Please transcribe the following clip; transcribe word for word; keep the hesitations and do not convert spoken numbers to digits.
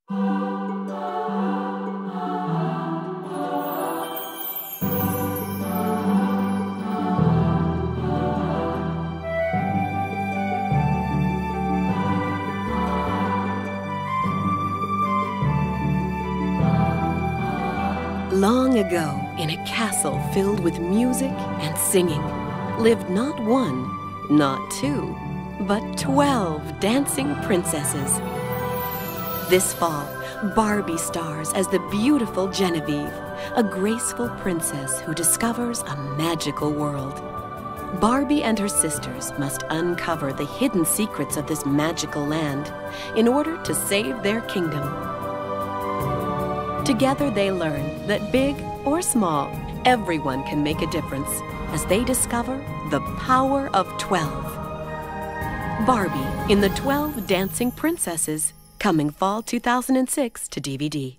Long ago, in a castle filled with music and singing, lived not one, not two, but twelve dancing princesses. This fall, Barbie stars as the beautiful Genevieve, a graceful princess who discovers a magical world. Barbie and her sisters must uncover the hidden secrets of this magical land in order to save their kingdom. Together they learn that big or small, everyone can make a difference as they discover the power of twelve. Barbie in the twelve Dancing Princesses, coming fall two thousand six to D V D.